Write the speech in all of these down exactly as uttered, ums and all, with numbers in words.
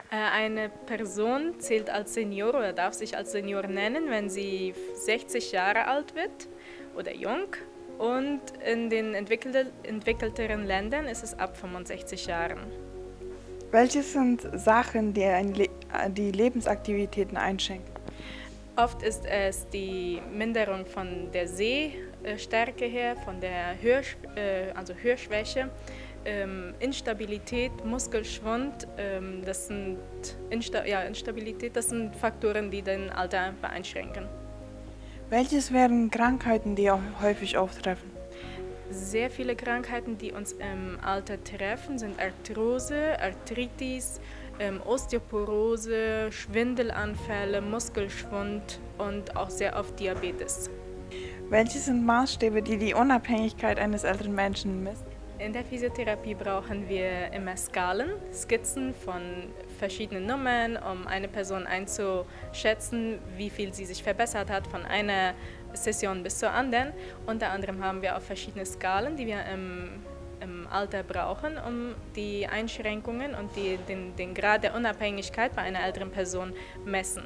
Äh, Eine Person zählt als Senior oder darf sich als Senior nennen, wenn sie sechzig Jahre alt wird oder jung. Und in den entwickelte, entwickelteren Ländern ist es ab fünfundsechzig Jahren. Welche sind Sachen, die ein Le die Lebensaktivitäten einschränken? Oft ist es die Minderung von der Sehstärke her, von der Hörsch äh, also Hörschwäche, ähm, Instabilität, Muskelschwund, ähm, das sind Insta ja, Instabilität, das sind Faktoren, die den Alter beeinschränken. Welches wären Krankheiten, die auch häufig auftreffen? Sehr viele Krankheiten, die uns im Alter treffen, sind Arthrose, Arthritis, ähm, Osteoporose, Schwindelanfälle, Muskelschwund und auch sehr oft Diabetes. Welche sind Maßstäbe, die die Unabhängigkeit eines älteren Menschen messen? In der Physiotherapie brauchen wir immer Skalen, Skizzen von verschiedenen Nummern, um eine Person einzuschätzen, wie viel sie sich verbessert hat von einer Session bis zur anderen. Unter anderem haben wir auch verschiedene Skalen, die wir im, im Alter brauchen, um die Einschränkungen und die, den, den Grad der Unabhängigkeit bei einer älteren Person messen.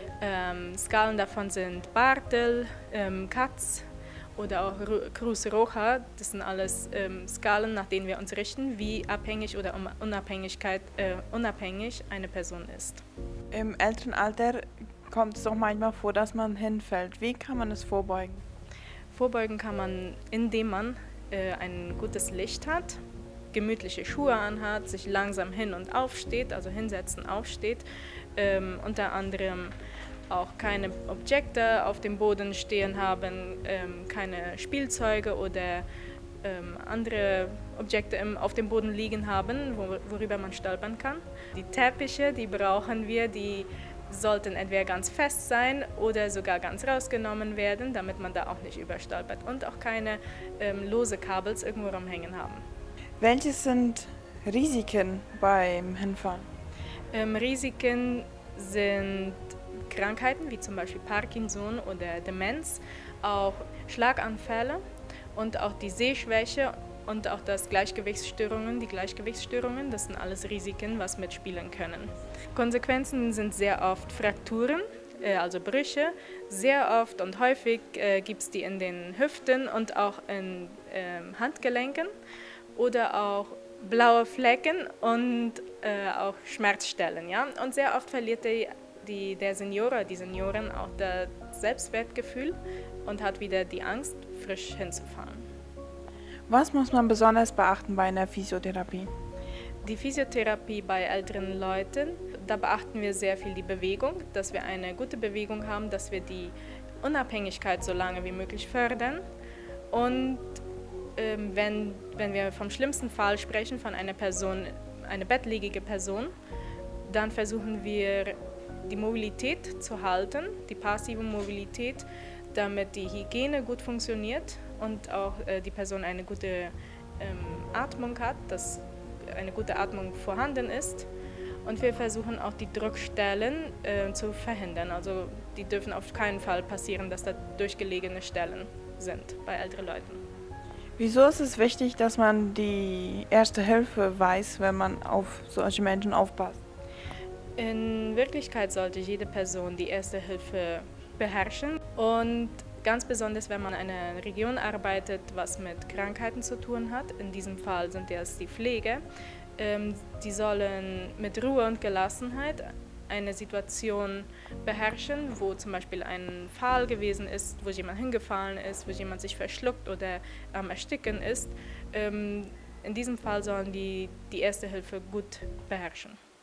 Ähm, Skalen davon sind Bartel, ähm, Katz, oder auch Cruz Roja, das sind alles ähm, Skalen, nach denen wir uns richten, wie abhängig oder Unabhängigkeit, äh, unabhängig eine Person ist. Im älteren Alter kommt es doch manchmal vor, dass man hinfällt. Wie kann man es vorbeugen? Vorbeugen kann man, indem man äh, ein gutes Licht hat, gemütliche Schuhe anhat, sich langsam hin- und aufsteht, also hinsetzen, aufsteht, ähm, unter anderem auch keine Objekte auf dem Boden stehen haben, ähm, keine Spielzeuge oder ähm, andere Objekte im, auf dem Boden liegen haben, wo, worüber man stolpern kann. Die Teppiche, die brauchen wir, die sollten entweder ganz fest sein oder sogar ganz rausgenommen werden, damit man da auch nicht überstolpert und auch keine ähm, lose Kabels irgendwo rumhängen haben. Welche sind Risiken beim Hinfallen? Ähm, Risiken sind Krankheiten wie zum Beispiel Parkinson oder Demenz, auch Schlaganfälle und auch die Sehschwäche und auch das Gleichgewichtsstörungen, die Gleichgewichtsstörungen, das sind alles Risiken, was mitspielen können. Konsequenzen sind sehr oft Frakturen, äh, also Brüche. Sehr oft und häufig äh, gibt es die in den Hüften und auch in äh, Handgelenken oder auch blaue Flecken und äh, auch Schmerzstellen. Ja? Und sehr oft verliert die Die, der Senior oder die Seniorin auch das Selbstwertgefühl und hat wieder die Angst, frisch hinzufahren. Was muss man besonders beachten bei einer Physiotherapie? Die Physiotherapie bei älteren Leuten, da beachten wir sehr viel die Bewegung, dass wir eine gute Bewegung haben, dass wir die Unabhängigkeit so lange wie möglich fördern. Und ähm, wenn, wenn wir vom schlimmsten Fall sprechen, von einer Person, eine bettlägerige Person, dann versuchen wir die Mobilität zu halten, die passive Mobilität, damit die Hygiene gut funktioniert und auch äh, die Person eine gute ähm, Atmung hat, dass eine gute Atmung vorhanden ist. Und wir versuchen auch die Druckstellen äh, zu verhindern. Also die dürfen auf keinen Fall passieren, dass da durchgelegene Stellen sind bei älteren Leuten. Wieso ist es wichtig, dass man die Erste Hilfe weiß, wenn man auf solche Menschen aufpasst? In Wirklichkeit sollte jede Person die Erste Hilfe beherrschen und ganz besonders, wenn man in einer Region arbeitet, was mit Krankheiten zu tun hat, in diesem Fall sind das die Pflege, ähm, die sollen mit Ruhe und Gelassenheit eine Situation beherrschen, wo zum Beispiel ein Fall gewesen ist, wo jemand hingefallen ist, wo jemand sich verschluckt oder am Ersticken ist. Ähm, in diesem Fall sollen die die Erste Hilfe gut beherrschen.